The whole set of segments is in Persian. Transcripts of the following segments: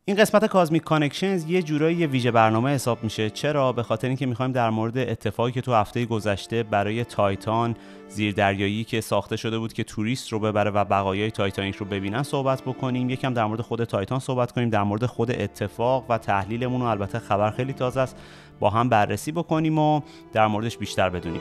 این قسمت کازمیک کانکشنز یه جورایی یه ویژه برنامه حساب میشه. چرا؟ به خاطر اینکه میخوایم در مورد اتفاقی که تو هفته گذشته برای تایتان زیردریایی که ساخته شده بود که توریست رو ببره و بقایای تایتانیک رو ببینن صحبت بکنیم. یکم در مورد خود تایتان صحبت کنیم، در مورد خود اتفاق و تحلیلمون، و البته خبر خیلی تازه است، با هم بررسی بکنیم و در موردش بیشتر بدونیم.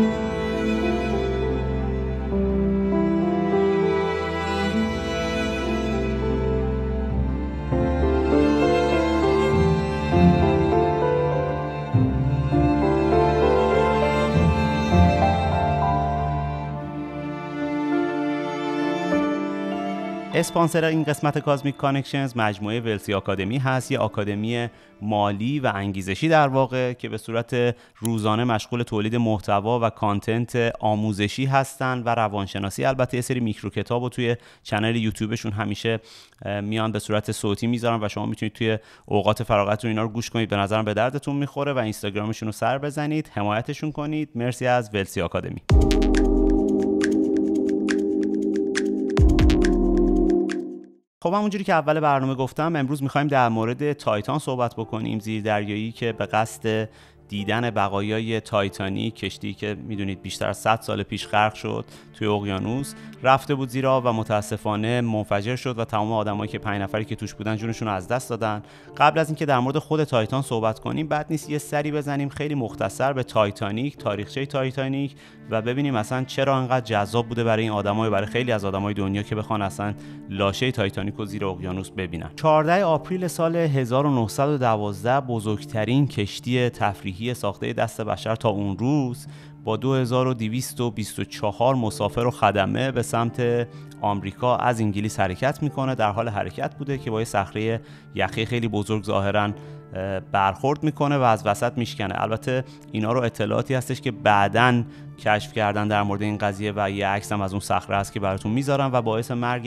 اسپانسر این قسمت کازمیک کانکشنز مجموعه ولسی آکادمی هست. یه آکادمی مالی و انگیزشی در واقع که به صورت روزانه مشغول تولید محتوا و کانتنت آموزشی هستن و روانشناسی. البته یه سری میکرو کتابو توی چنل یوتیوبشون همیشه میان به صورت صوتی میذارن و شما میتونید توی اوقات فراغتتون اینا رو گوش کنید. به نظرم به دردتون میخوره و اینستاگرامشون رو سر بزنید، حمایتشون کنید. مرسی از ولسی آکادمی. خب همونجوری که اول برنامه گفتم، امروز میخوایم در مورد تایتان صحبت بکنیم، زیردریایی که به قصد دیدن بقایای تایتانیک، کشتی که میدونید بیشتر از 100 سال پیش غرق شد توی اقیانوس، رفته بود زیر آب و متاسفانه منفجر شد و تمام آدمایی که 5 نفری که توش بودن جونشون رو از دست دادن. قبل از اینکه در مورد خود تایتان صحبت کنیم، بد نیست یه سری بزنیم خیلی مختصر به تایتانیک، تاریخچه تایتانیک، و ببینیم اصلا چرا انقدر جذاب بوده برای این آدمای، برای خیلی از آدمای دنیا که بخوان اصلا لاشه تایتانیک رو زیر اقیانوس ببینن. 14 آپریل سال 1912 بزرگترین کشتی تفریحی ساخته دست بشر تا اون روز با 2224 مسافر و خدمه به سمت آمریکا از انگلیس حرکت میکنه. در حال حرکت بوده که با یه صخره یخی خیلی بزرگ ظاهراً برخورد میکنه و از وسط میشکنه. البته اینا رو اطلاعاتی هستش که بعداً کشف کردن در مورد این قضیه و یه عکس هم از اون صخره هست که براتون میذارم و باعث مرگ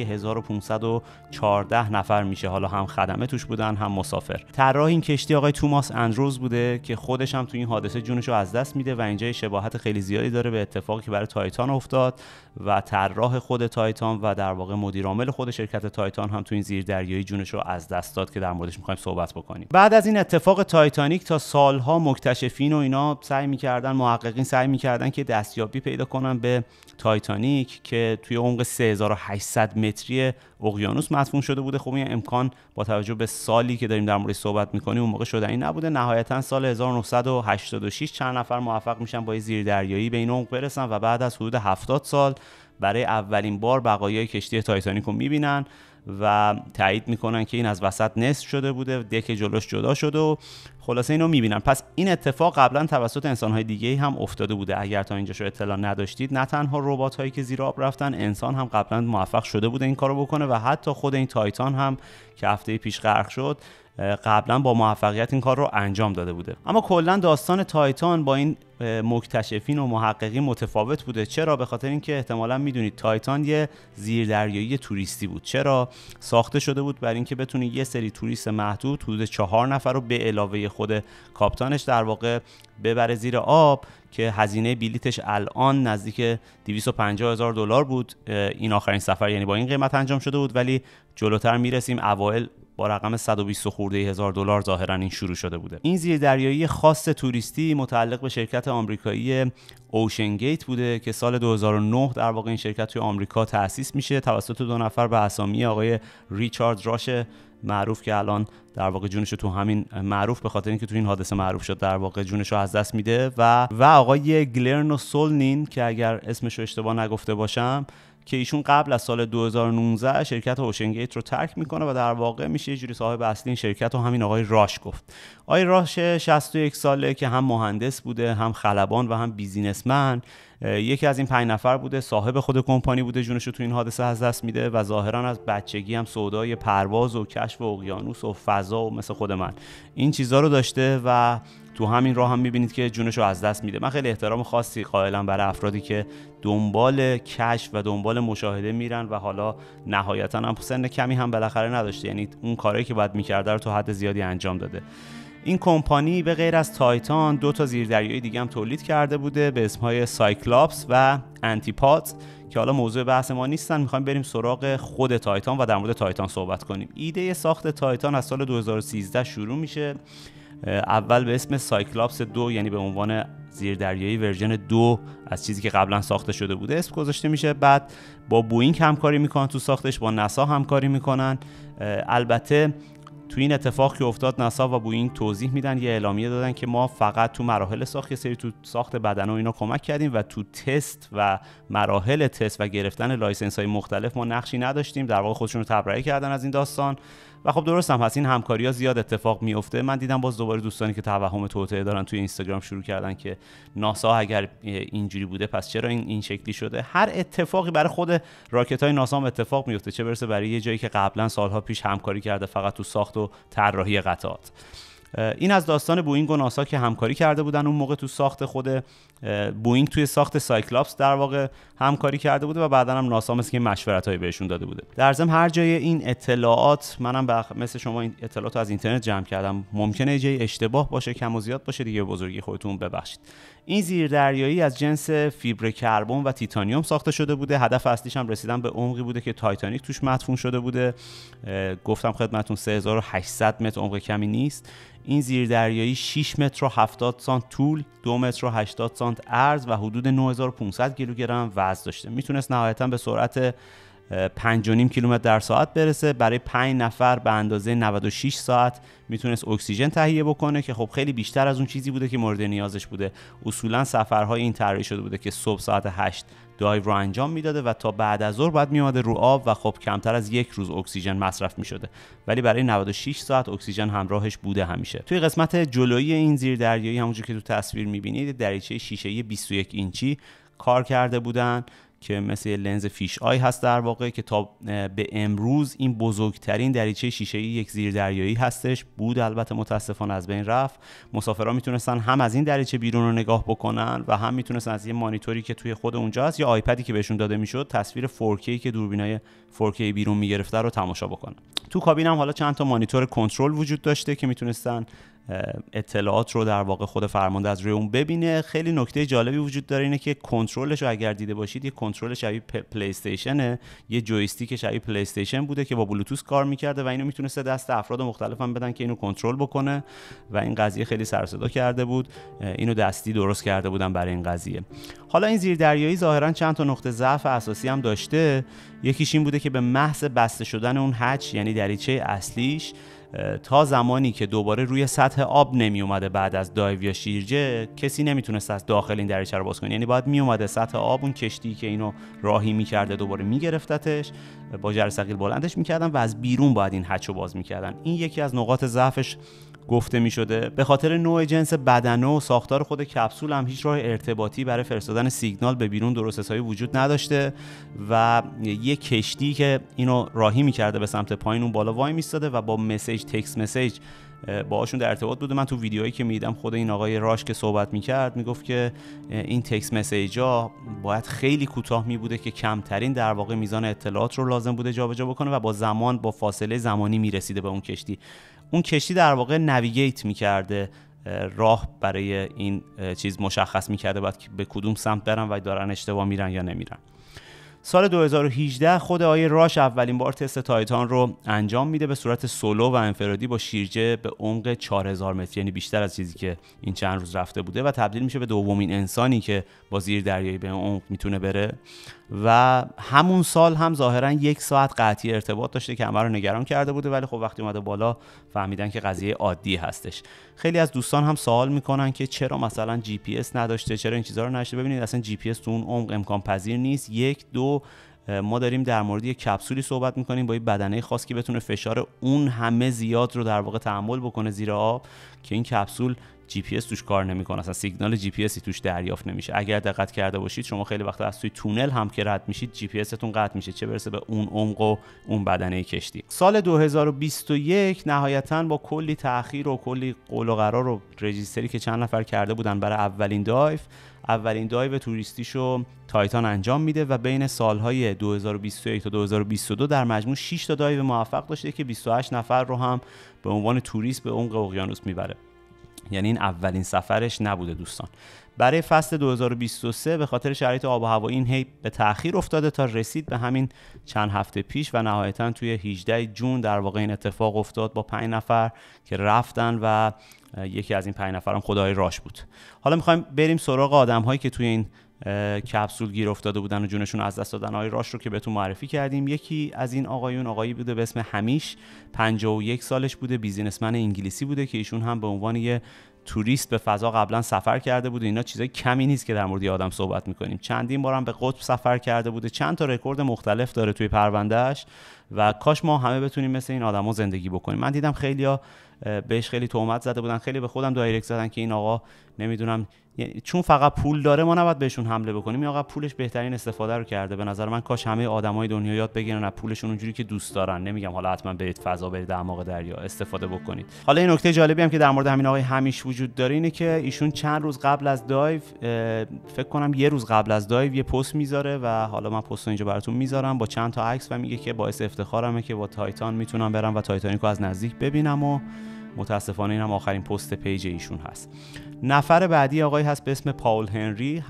1514 نفر میشه. حالا هم خدمه توش بودن هم مسافر. طراح این کشتی آقای توماس اندروز بوده که خودش هم تو این حادثه جونش رو از دست میده و اینجا شباهت خیلی زیادی داره به اتفاقی که برای تایتان افتاد و طراح خود تایتان و در واقع مدیر عامل خود شرکت تایتان هم تو این زیردریایی جونش رو از دست داد که در موردش می‌خوایم صحبت بکنیم. بعد از این اتفاق تایتانیک تا سالها مکتشفین و اینا سعی می‌کردن، محققین سعی می‌کردن که دستیابی پیدا کنن به تایتانیک که توی عمق 3800 متری اقیانوس مدفون شده بوده. خب این امکان با توجه به سالی که داریم در موردش صحبت می‌کنیم اون موقع شدنی نبوده. نهایتاً سال 1986 چند نفر موفق میشن با زیردریایی به این عمق برسن و بعد از حدود 70 سال برای اولین بار بقایای کشتی تایتانیک رو می‌بینن و تایید میکنن که این از وسط نصف شده بوده، دک جلوش جدا شده و خلاصه اینو میبینن. پس این اتفاق قبلا توسط انسانهای دیگه هم افتاده بوده. اگر تا اینجاشو اطلاع نداشتید، نه تنها ربات هایی که زیر آب رفتن، انسان هم قبلا موفق شده بوده این کارو بکنه و حتی خود این تایتان هم که هفته پیش غرق شد قبلا با موفقیت این کار رو انجام داده بوده. اما کلا داستان تایتان با این مکتشفین و محققین متفاوت بوده. چرا؟ به خاطر اینکه احتمالاً میدونید تایتان یه زیردریایی توریستی بود. چرا؟ ساخته شده بود برای اینکه بتونه یه سری توریست محدود، حدود 4 نفر رو به علاوه خود کاپیتانش در واقع ببره زیر آب که هزینه بلیتش الان نزدیک $250,000 بود. این آخرین سفر یعنی با این قیمت انجام شده بود، ولی جلوتر میرسیم اوایل با رقم 120 خورده هزار دلار ظاهرا این شروع شده بوده. این زیردریایی خاص توریستی متعلق به شرکت آمریکایی اوشن گیت بوده که سال 2009 در واقع این شرکت توی آمریکا تأسیس میشه توسط 2 نفر به اسامی آقای ریچارد راش معروف که الان در واقع جونشو تو همین معروف به خاطر اینکه تو این حادثه معروف شد در واقع جونشو از دست میده و آقای گلرنو سولنین که اگر اسمشو اشتباه نگفته باشم که ایشون قبل از سال 2019 شرکت اوشن گیت رو ترک میکنه و در واقع میشه یه جوری صاحب اصلی این شرکت رو همین آقای راش گفت. آقای راش 61 ساله که هم مهندس بوده، هم خلبان و هم بیزینسمن. یکی از این 5 نفر بوده، صاحب خود کمپانی بوده، جونش رو تو این حادثه از دست میده و ظاهرا از بچگی هم سودای پرواز و کشف اقیانوس و فضا و مثل خود من این چیزا رو داشته و تو همین راه هم میبینید که جونش رو از دست میده. من خیلی احترام خاصی قائلم برای افرادی که دنبال کشف و دنبال مشاهده میرن و حالا نهایتا هم سن کمی هم بالاخره نداشته، یعنی اون کاری که باید میکرده رو تو حد زیادی انجام داده. این کمپانی به غیر از تایتان 2 تا زیردریایی دیگه هم تولید کرده بوده به اسمهای سایکلاپس و انتیپاد که حالا موضوع بحث ما نیستن. میخوایم بریم سراغ خود تایتان و در مورد تایتان صحبت کنیم. ایده ساخت تایتان از سال 2013 شروع میشه. اول به اسم سایکلاپس 2، یعنی به عنوان زیردریایی ورژن 2 از چیزی که قبلا ساخته شده بوده اسم گذاشته میشه. بعد با بوئینگ همکاری میکنن تو ساختش، با ناسا همکاری میکنن. البته تو این اتفاق که افتاد ناسا و بوئینگ توضیح میدن، یه اعلامیه دادن که ما فقط تو مراحل ساخت یه سری تو ساخت بدن و اینا کمک کردیم و تو تست و مراحل تست و گرفتن لایسنس های مختلف ما نقشی نداشتیم. در واقع خودشون رو تبرئه کردن از این داستان و خب درست هم هست، این همکاری‌ها زیاد اتفاق میفته. من دیدم باز دوباره دوستانی که توهم توطئه دارن توی اینستاگرام شروع کردن که ناسا اگر اینجوری بوده پس چرا این شکلی شده. هر اتفاقی برای خود راکت‌های ناسا هم اتفاق میفته، چه برسه برای یه جایی که قبلا سالها پیش همکاری کرده فقط تو ساخت و طراحی قطعات. این از داستان بوئینگ و ناسا که همکاری کرده بودن اون موقع تو ساخت خود بوئینگ، توی ساخت سایکلاپس در واقع همکاری کرده بوده و بعداً هم ناسا مثل که مشورتایی بهشون داده بوده. در ضمن هر جای این اطلاعات، منم مثل شما این اطلاعات از اینترنت جمع کردم، ممکنه جای اشتباه باشه، کم و زیاد باشه دیگه، بزرگی خودتون ببخشید. این زیردریایی از جنس فیبر کربن و تیتانیوم ساخته شده بوده. هدف اصلیش هم رسیدن به عمقی بوده که تایتانیک توش مدفون شده بوده. گفتم خدمتتون 3800 متر، عمق کمی نیست. این زیردریایی 6 متر و 70 سانت طول، 2 متر و 80 سانت عرض و حدود 9500 کیلوگرم وزن داشته. میتونست نهایتاً به سرعت 5.5 کیلومتر در ساعت برسه. برای 5 نفر به اندازه 96 ساعت میتونست اکسیژن تهیه بکنه که خب خیلی بیشتر از اون چیزی بوده که مورد نیازش بوده. اصولا سفرهای این طراحی شده بوده که صبح ساعت 8 دایو رو انجام میداده و تا بعد از ظهر بعد میومده رو آب و خب کمتر از یک روز اکسیژن مصرف میشده، ولی برای 96 ساعت اکسیژن همراهش بوده همیشه. توی قسمت جلویی این زیردریایی همونجوری که تو تصویر میبینید دریچه شیشه‌ای 21 اینچی کار کرده بودن که مثل لنز فیش آی هست در واقع، که تا به امروز این بزرگترین دریچه شیشه‌ای یک زیردریایی هستش. بود البته متاسفانه از بین رفت. مسافرها میتونستن هم از این دریچه بیرون رو نگاه بکنن و هم میتونستن از یه مانیتوری که توی خود اونجا هست یا آیپدی که بهشون داده میشد تصویر 4K که دوربینای 4K بیرون میگرفته رو تماشا بکنن. تو کابین هم حالا چند تا مانیتور کنترل وجود داشته که میتونستن اطلاعات رو در واقع خود فرمانده از روی اون ببینه. خیلی نکته جالبی وجود داره اینه که کنترلش رو اگر دیده باشید، یه کنترل شبیه پلی استیشنه، یه جویستیک شبیه پلی استیشن بوده که با بلوتوث کار میکرده و اینو میتونسته دست افراد مختلف هم بدن که اینو کنترل بکنه و این قضیه خیلی سر و صدا کرده بود. اینو دستی درست کرده بودن برای این قضیه. حالا این زیردریایی ظاهرا چند تا نقطه ضعف اساسی هم داشته. یکیش این بوده که به محض بسته شدن اون هچ، یعنی دریچه اصلیش، تا زمانی که دوباره روی سطح آب نمی اومده بعد از دایو یا شیرجه، کسی نمیتونست از داخل این دریچه رو باز کنه. یعنی باید می اومده سطح آب، اون کشتی که اینو راهی میکرده دوباره میگرفتتش، با جرثقیل بلندش میکردن و از بیرون باید این هچ رو باز میکردن. این یکی از نقاط ضعفش گفته می شده. به خاطر نوع جنس بدنه و ساختار خود کپسول هم هیچ راه ارتباطی برای فرستادن سیگنال به بیرون درست حسابی وجود نداشته و یک کشتی که اینو راهی می‌کرده به سمت پایین اون بالا وای میستاده و با مسیج، تکست مسیج باهاشون در ارتباط بوده. من تو ویدیوهایی که میدیدم خود این آقای راش که صحبت میکرد میگفت که این تکست مسیجا باید خیلی کوتاه میبوده که کمترین در واقع میزان اطلاعات رو لازم بوده جابجا بکنه و با فاصله زمانی میرسیده به اون کشتی. اون کشتی در واقع نویگیت میکرده، راه برای این چیز مشخص میکرده باید به کدوم سمت برن و دارن اشتباه میرن یا نمیرن. سال 2018 خود آقای راش اولین بار تست تایتان رو انجام میده به صورت سولو و انفرادی با شیرجه به عمق 4000 متر، یعنی بیشتر از چیزی که این چند روز رفته بوده، و تبدیل میشه به دومین انسانی که با زیردریایی به عمق میتونه بره. و همون سال هم ظاهرا 1 ساعت قطعی ارتباط داشته که همه رو نگران کرده بوده، ولی خب وقتی اومده بالا فهمیدن که قضیه عادی هستش. خیلی از دوستان هم سوال میکنن که چرا مثلا جی پی اس نداشته، چرا این چیزا رو نداشته. ببینید اصلا جی پی اس تو اون عمق امکان پذیر نیست. 1 2 ما داریم در مورد یک کپسولی صحبت میکنیم با یک بدنه خاص که بتونه فشار اون همه زیاد رو در واقع تحمل بکنه زیر آب، که این کپسول جی پی اس توش کار نمیکنه، اصلا سیگنال جی پی اسی توش دریافت نمیشه. اگر دقت کرده باشید شما خیلی وقتا از توی تونل هم که رد میشید جی پی استون قطع میشه، چه برسه به اون عمق و اون بدنه کشتی. سال 2021 نهایتاً با کلی تأخیر و کلی قول و قرار و رجیستری که چند نفر کرده بودن برای اولین دایو توریستیشو تایتان انجام میده و بین سالهای 2021 تا 2022 در مجموع 6 تا دایو موفق داشته که 28 نفر رو هم به عنوان توریست به عمق اقیانوس میبره. یعنی این اولین سفرش نبوده دوستان. برای فصل 2023 به خاطر شرایط آب و هوایی این هی به تأخیر افتاده تا رسید به همین چند هفته پیش و نهایتاً توی 18 جون در واقع این اتفاق افتاد با 5 نفر که رفتن و یکی از این 5 نفر هم خدای راش بود. حالا می‌خوایم بریم سراغ آدم‌هایی که توی این کپسول گیر افتاده بودن و جونشون از دست دادن. آقای راش رو که بهتون معرفی کردیم. یکی از این آقایی بوده به اسم همیش، 51 سالش بوده، بیزینسمن انگلیسی بوده که ایشون هم به عنوان یه توریست به فضا قبلا سفر کرده بوده. اینا چیزای کمی نیست که در مورد آدم صحبت می‌کنیم. چندین بارم به قطب سفر کرده بوده، چند تا رکورد مختلف داره توی پروندهش و کاش ما همه بتونیم مثل این آدما زندگی بکنیم. من دیدم خیلیا بهش خیلی تهمت زده بودن، خیلی به خودم دایرکت زدن که این آقا نمیدونم چون فقط پول داره ما نباید بهشون حمله بکنیم. این آقا پولش بهترین استفاده رو کرده. به نظر من کاش همه آدمای دنیا یاد بگیرن از پولشون اونجوری که دوست دارن. نمیگم حالا حتما برید فضا، برید اعماق دریا، استفاده بکنید. حالا این نکته جالبی هم که در مورد همین آقای همیش وجود داره اینه که ایشون چند روز قبل از دایو، فکر کنم یه روز قبل از دایو یه پست میذاره و حالا من پست رو اینجا براتون میذارم با چند تا عکس و میگه که باعث افتخارمه که با تایتان میتونم برم و تایتانیکو از نزدیک ببینم و متاسفانه این هم آخرین پست پیج ایشون هست. نفر بعدی آقای هست به اسم پاول هنری،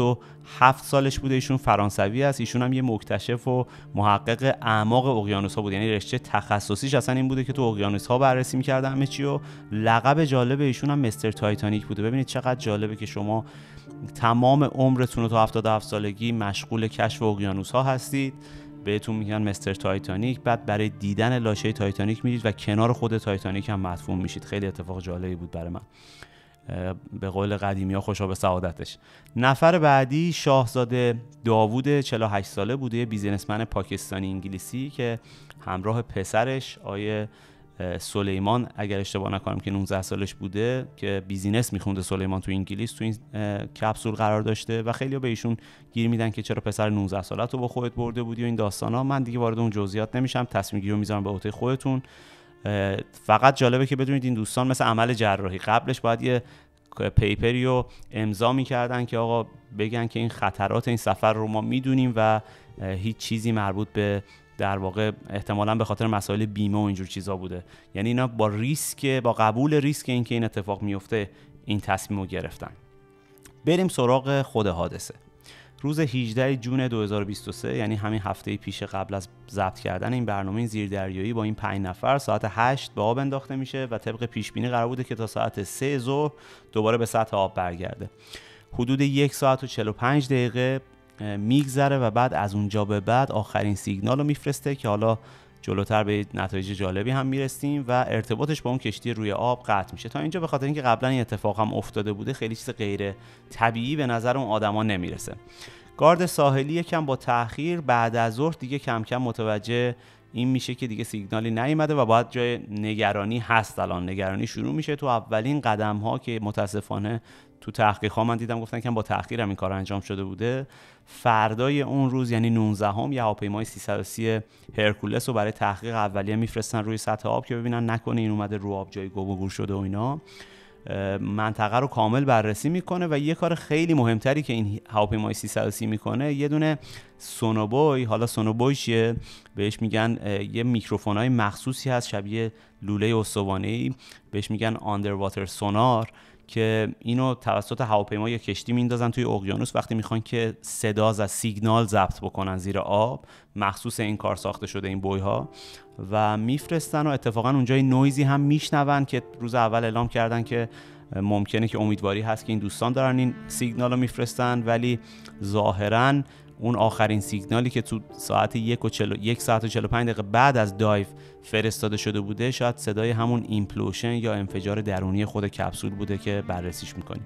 77 سالش بوده، ایشون فرانسوی است. ایشون هم یه مکتشف و محقق اعماق اقیانوس‌ها بود، یعنی رشته تخصصیش اصلا این بوده که تو اقیانوس‌ها بررسی می‌کرده همه چی و لقب جالب ایشون هم مستر تایتانیک بوده. ببینید چقدر جالبه که شما تمام عمرتون رو تا 77 سالگی مشغول کشف اقیانوس‌ها هستید، بهتون میگن مستر تایتانیک، بعد برای دیدن لاشه تایتانیک میرید و کنار خود تایتانیک هم مدفون میشید. خیلی اتفاق جالبی بود برای من، به قول قدیمی‌ها خوشا به سعادتش. نفر بعدی شاهزاده داوود، 48 ساله بوده، بیزینسمن پاکستانی انگلیسی که همراه پسرش آیه سلیمان، اگر اشتباه نکنم که 19 سالش بوده، که بیزینس میخونده سلیمان تو انگلیس، تو این کپسول قرار داشته و خیلی‌ها به ایشون گیر میدن که چرا پسر 19 سالت رو با خودت برده بودی و این داستانا. من دیگه وارد اون جزئیات نمیشم، تصمیم گیری رو میذارم به عهده خودتون. فقط جالبه که بدونید این دوستان مثل عمل جراحی قبلش باید یه پیپری رو امضا میکردن که آقا بگن که این خطرات این سفر رو ما میدونیم و هیچ چیزی مربوط به در واقع احتمالاً به خاطر مسائل بیمه و اینجور چیزا بوده. یعنی اینا با قبول ریسک اینکه این اتفاق میفته این تصمیم رو گرفتن. بریم سراغ خود حادثه. روز 18 جون 2023، یعنی همین هفته پیش قبل از ضبط کردن این برنامه زیردریایی با این 5 نفر ساعت 8 به آب انداخته میشه و طبق پیش بینی قرار بوده که تا ساعت 3 ظهر دوباره به سطح آب برگرده. حدود 1 ساعت و 45 دقیقه میگذره و بعد از اونجا به بعد آخرین سیگنال رو میفرسته که حالا جلوتر به نتایج جالبی هم میرسیم و ارتباطش با اون کشتی روی آب قطع میشه. تا اینجا به خاطر اینکه قبلا این اتفاق هم افتاده بوده خیلی چیز غیر طبیعی به نظر اون آدما نمیرسه. گارد ساحلی یکم با تأخیر بعد از ظهر دیگه کم کم متوجه این میشه که دیگه سیگنالی نیومده و باید جای نگرانی هست. الان نگرانی شروع میشه تو اولین قدم ها که متاسفانه تو تحقیق ها من دیدم گفتن که با تأخیر هم این کار انجام شده بوده. فردای اون روز یعنی 19 یه هواپیمای 330 هرکولس رو برای تحقیق اولیه میفرستن روی سطح آب که ببینن نکنه این اومده رو آب جای گم و گور شده و اینا. منطقه رو کامل بررسی میکنه و یه کار خیلی مهمتری که این هواپیمای 330 میکنه یه دونه سونوبوی، حالا سونوبوی چیه بهش میگن، یه میکروفونای مخصوصی هست شبیه لوله استوانه‌ای بهش میگن آندر واتر سونار که اینو توسط هواپیما یا کشتی میندازن توی اقیانوس وقتی میخوان که صدا و سیگنال ضبط بکنن زیر آب. مخصوص این کار ساخته شده این بوی‌ها و میفرستن و اتفاقا اونجا این نویزی هم میشنون که روز اول اعلام کردن که ممکنه که امیدواری هست که این دوستان دارن این سیگنال رو میفرستن، ولی ظاهراً اون آخرین سیگنالی که تو ساعت 1 ساعت و 45 دقیقه بعد از دایو فرستاده شده بوده شاید صدای همون ایمپلوشن یا انفجار درونی خود کپسول بوده که بررسیش میکنیم.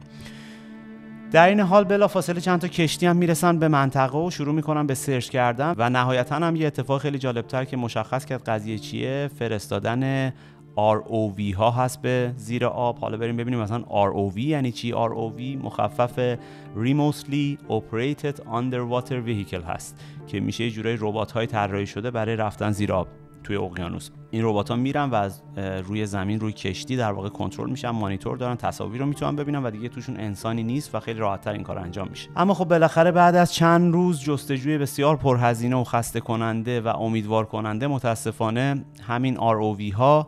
در این حال بلافاصله چند تا کشتی هم میرسن به منطقه و شروع میکنن به سرچ کردن و نهایتا هم یه اتفاق خیلی جالبتر که مشخص کرد قضیه چیه، فرستادن ROV ها هست به زیر آب. حالا بریم ببینیم مثلا ROV یعنی چی. ROV مخفف Remotely Operated Underwater Vehicle هست که میشه یه جورای ربات های طراحی شده برای رفتن زیر آب توی اقیانوس. این ربات ها میرن و از روی زمین روی کشتی در واقع کنترل میشن، مانیتور دارن، تصاویر رو میتونن ببینن و دیگه توشون انسانی نیست و خیلی راحت‌تر این کار انجام میشه. اما خب بالاخره بعد از چند روز جستجوی بسیار پرهزینه و خسته کننده و امیدوار کننده متاسفانه همین ROV ها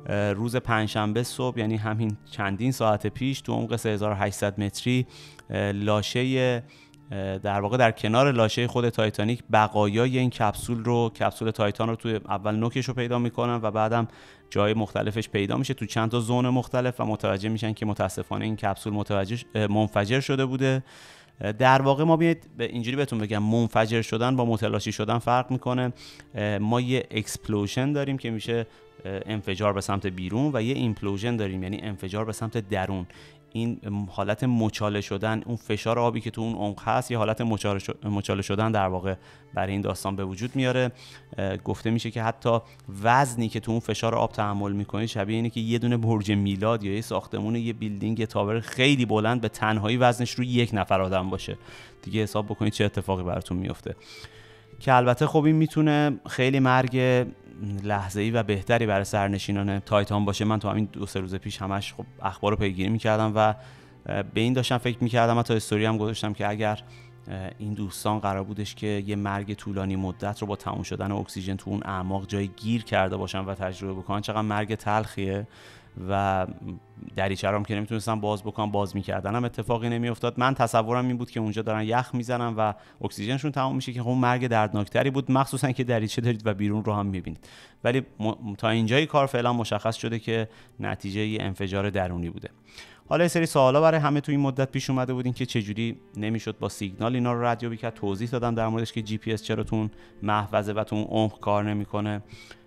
روز پنجشنبه صبح، یعنی همین چندین ساعت پیش، تو عمق 3800 متری لاشه در واقع در کنار لاشه خود تایتانیک بقایای این کپسول تایتان رو توی اول نوکش رو پیدا میکنن و بعدم جای مختلفش پیدا میشه تو چند تا زون مختلف و متوجه میشن که متاسفانه این کپسول منفجر شده بوده. در واقع ما بیاید اینجوری بهتون بگم، منفجر شدن با متلاشی شدن فرق میکنه. ما یه اکسپلوژن داریم که میشه انفجار به سمت بیرون و یه ایمپلوژن داریم یعنی انفجار به سمت درون. این حالت مچاله شدن، اون فشار آبی که تو اون عمق هست، یه حالت مچاله شدن در واقع برای این داستان به وجود میاره. گفته میشه که حتی وزنی که تو اون فشار آب تحمل میکنی شبیه اینه که یه دونه برج میلاد یا یه ساختمون، یه بیلدینگ، یه تاور خیلی بلند به تنهایی وزنش روی یک نفر آدم باشه. دیگه حساب بکنید چه اتفاقی براتون میفته. که البته خب این میتونه خیلی مرگ لحظه‌ای و بهتری برای سرنشینان تایتان باشه. من تو همین 2-3 روز پیش همش خب اخبار رو پیگیری میکردم و به این داشتم فکر میکردم، حتی استوری هم گذاشتم که اگر این دوستان قرار بودش که یه مرگ طولانی مدت رو با تموم شدن اکسیژن تو اون اعماق جای گیر کرده باشن و تجربه بکنن، چقدر مرگ تلخیه و دریچه رو که نمیتونستن باز بکنن، باز میکردن هم اتفاقی نمیافتاد. من تصورم این بود که اونجا دارن یخ میزنن و اکسیژنشون تمام میشه که خب مرگ دردناکتری بود، مخصوصا که دریچه دارید و بیرون رو هم میبینید. ولی تا اینجای کار فعلا مشخص شده که نتیجه ی انفجار درونی بوده. حالا یه سری سوالا برای همه تو این مدت پیش اومده بودین که چجوری نمیشد با سیگنال اینا رو ردیابی کرد. توضیح دادم در موردش که جی پی اس چرا تو اون محفظه و تو اون عمق کار نمیکنه.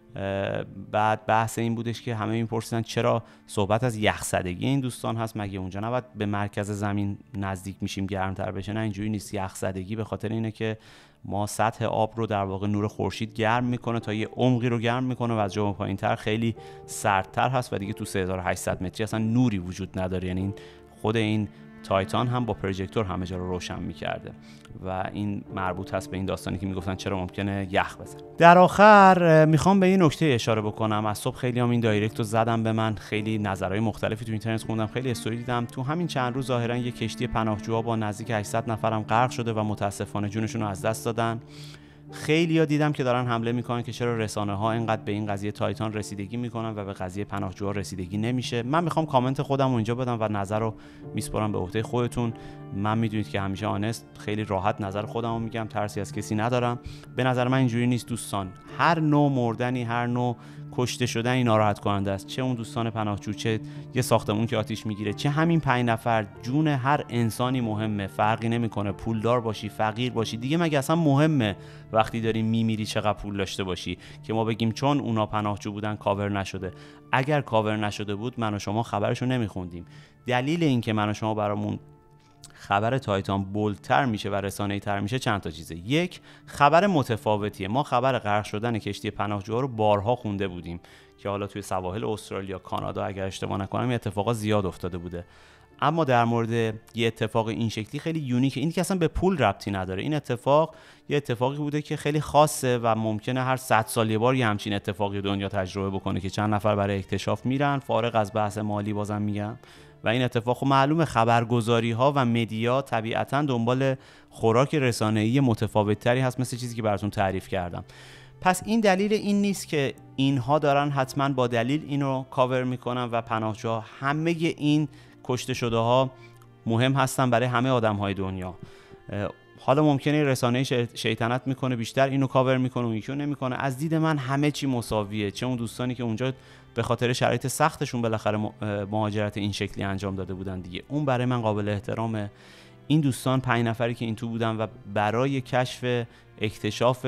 بعد بحث این بودش که همه میپرسیدن چرا صحبت از یخزدگی این دوستان هست، مگه اونجا نباید به مرکز زمین نزدیک میشیم گرمتر بشه؟ نه، اینجوری نیست. یخزدگی به خاطر اینه که ما سطح آب رو در واقع نور خورشید گرم میکنه تا یه عمقی رو گرم میکنه و از جا پایینتر خیلی سردتر هست و دیگه تو 3800 متری اصلا نوری وجود نداره. یعنی خود این تایتان هم با پروژکتور همه جا رو روشن میکرده و این مربوط هست به این داستانی که میگفتن چرا ممکنه یخ بزنه. در آخر میخوام به این نکته اشاره بکنم. از صبح خیلی هم این دایرکت رو زدم به من، خیلی نظرهای مختلفی تو اینترنت خوندم، خیلی استوری دیدم. تو همین چند روز ظاهرا یک کشتی پناهجوها با نزدیک 800 نفرم غرق شده و متاسفانه جونشون رو از دست دادن. خیلی‌ها دیدم که دارن حمله میکنن که چرا رسانه‌ها اینقدر به این قضیه تایتان رسیدگی میکنن و به قضیه پناهجوها رسیدگی نمیشه. من میخوام کامنت خودم رو اینجا بدم و نظر رو میسپارم به عهده خودتون. من میدونید که همیشه آنست، خیلی راحت نظر خودم رو میگم، ترسی از کسی ندارم. به نظر من اینجوری نیست دوستان. هر نوع مردنی، هر نوع کشته شدنی ناراحت کننده است. چه اون دوستان پناهجو، چه یه ساختمون که آتیش میگیره، چه همین 5 نفر. جون هر انسانی مهمه، فرقی نمیکنه پولدار باشی، فقیر باشی. دیگه مگه اصلا مهمه وقتی داری میمیری چقدر پول داشته باشی که ما بگیم چون اونا پناهجو بودن کاور نشده؟ اگر کاور نشده بود من و شما خبرشو نمیخوندیم. دلیل این که من و شما برامون خبر تایتان بولتر میشه و رسانه‌ای تر میشه چند تا چیزه. یک، خبر متفاوتیه. ما خبر غرق شدن کشتی پناهجوها رو بارها خونده بودیم که حالا توی سواحل استرالیا، کانادا اگر اشتباه نکنم این اتفاقا زیاد افتاده بوده. اما در مورد یه اتفاق این شکلی خیلی یونیکه، این که اصلا به پول ربطی نداره. این اتفاق یه اتفاقی بوده که خیلی خاصه و ممکنه هر 100 سال یه بار یه همچین اتفاقی دنیا تجربه بکنه که چند نفر برای اکتشاف میرن، فارغ از بحث مالی بازم میگم. و این اتفاق معلومه خبرگزاری ها و مدیا طبیعتاً دنبال خوراک رسانه‌ای متفاوت‌تری هست، مثل چیزی که براتون تعریف کردم. پس این دلیل این نیست که اینها دارن حتما با دلیل اینو کاور میکنن و پناهجوها، همه این کشته شده ها مهم هستن برای همه آدم‌های دنیا. حالا ممکنه رسانه شیطنت میکنه بیشتر اینو کاور میکنه و یکیو نمیکنه. از دید من همه چی مساویه. چه اون دوستانی که اونجا به خاطر شرایط سختشون بالاخره مهاجرت این شکلی انجام داده بودن دیگه، اون برای من قابل احترامه. این دوستان 5 نفری که این تو بودن و برای کشف اکتشاف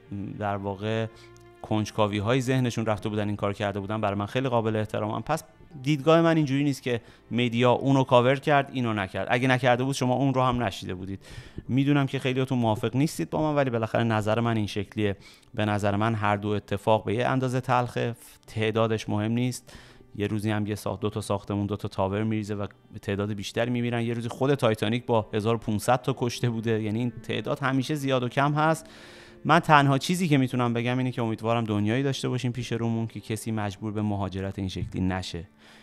در واقع کنجکاوی های ذهنشون رفته بودن این کار کرده بودن، برای من خیلی قابل احترامم. پس دیدگاه من اینجوری نیست که مدیا اونو کاور کرد اینو نکرد. اگه نکرده بود شما اون رو هم نشیده بودید. میدونم که خیلیاتون موافق نیستید با من، ولی بالاخره نظر من این شکلیه. به نظر من هر دو اتفاق به یه اندازه تلخه، تعدادش مهم نیست. یه روزی هم یه دو تا ساختمون، 2 تا تاور میریزه و تعداد بیشتری میمیرن. یه روزی خود تایتانیک با 1500 تا کشته بوده. یعنی این تعداد همیشه زیاد و کم هست. من تنها چیزی که میتونم بگم اینه که امیدوارم دنیایی داشته باشیم پیش رومون که کسی مجبور به مهاجرت این شکلی نشه.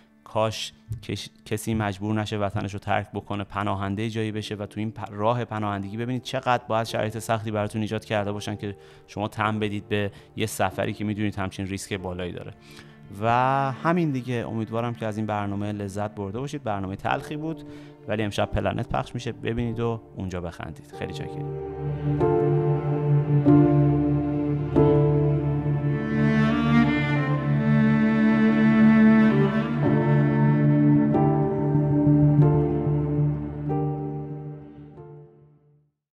کاش کسی مجبور نشه وطنش رو ترک بکنه، پناهنده جایی بشه و تو این راه پناهندگی ببینید چقدر باید شرایط سختی براتون ایجاد کرده باشن که شما تن بدید به یه سفری که میدونید همچین ریسک بالایی داره. و همین دیگه. امیدوارم که از این برنامه لذت برده باشید. برنامه تلخی بود ولی امشب پلنت پخش میشه، ببینید و اونجا بخندید. خیلی چاکریم.